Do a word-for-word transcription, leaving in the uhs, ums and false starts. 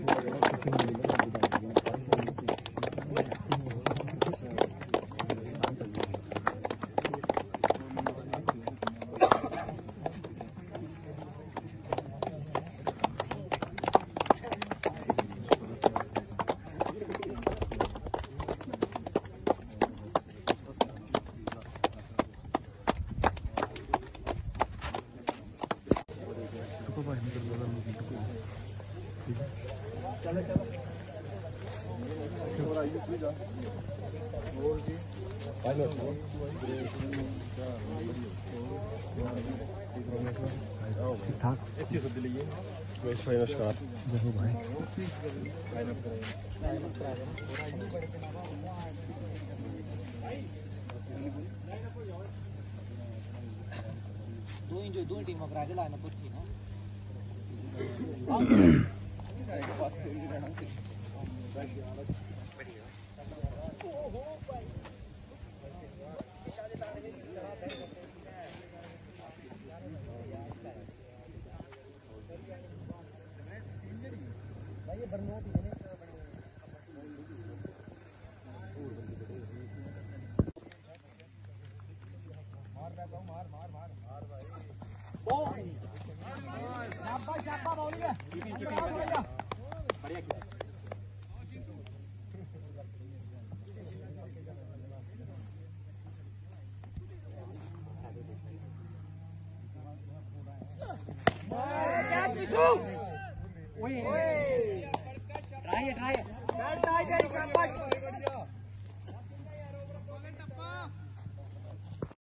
चलो चलो ठीक ठाक नमस्कार जय भाई दो इंच दो टीम करा के लाना पड़ती है ना मार मार मार मार भाई शाबाश शाबाश बोलिए बढ़िया कैच मिसू ओए ट्राई ट्राई ट्राई शाबाश